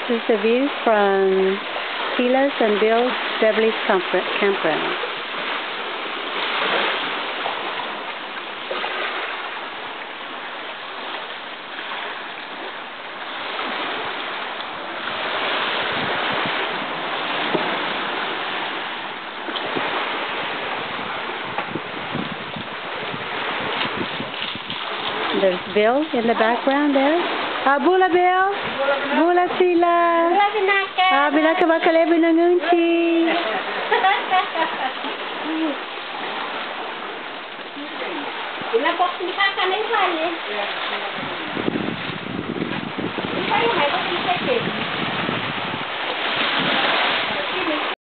This is a view from Tila and Bill's Beverly's Campgrounds. There's Bill in the background there. Bula Bill. Bula Tila. Binaka bakalebi ng unchi. Inapok ni Kaka na yung hali.